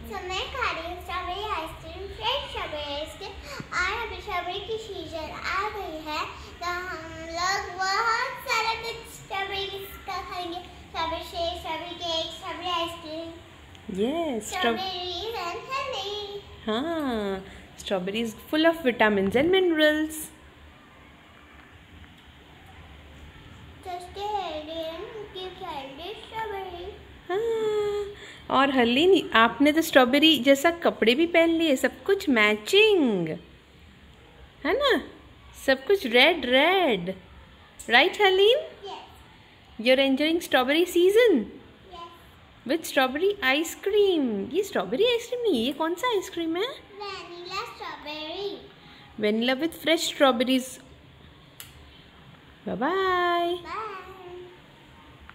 तो मैं खा रही हूँ strawberry ice cream, fresh strawberry ice cream. और अभी स्ट्रॉबेरी की सीजन आ गई है, तो हम लोग बहुत सारा कुछ स्ट्रॉबेरी का खाएंगे। Strawberry shake, strawberry cake, strawberry ice cream. Yes, strawberries and honey. हाँ, strawberry is full of vitamins and minerals. हाँ, और हर्लीन, आपने तो स्ट्रॉबेरी जैसा कपड़े भी पहन लिए, सब कुछ मैचिंग है ना, सब कुछ red red, right Harleen? You are enjoying strawberry season with strawberry ice cream. ये स्ट्रॉबेरी आइसक्रीम नहीं, ये कौन सा आइसक्रीम है? Vanilla strawberry. Vanilla with fresh strawberries. Bye bye. Bye.